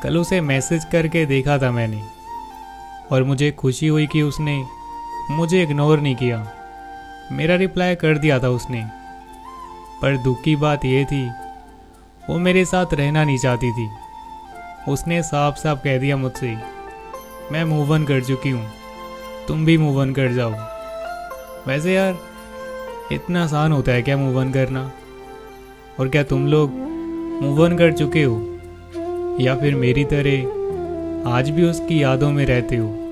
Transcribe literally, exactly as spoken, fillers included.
कल उसे मैसेज करके देखा था मैंने, और मुझे खुशी हुई कि उसने मुझे इग्नोर नहीं किया। मेरा रिप्लाई कर दिया था उसने। पर दुख की बात यह थी, वो मेरे साथ रहना नहीं चाहती थी। उसने साफ साफ कह दिया मुझसे, मैं मूव ऑन कर चुकी हूँ, तुम भी मूव ऑन कर जाओ। वैसे यार, इतना आसान होता है क्या मूव ऑन करना? और क्या तुम लोग मूव ऑन कर चुके हो, या फिर मेरी तरह आज भी उसकी यादों में रहते हो?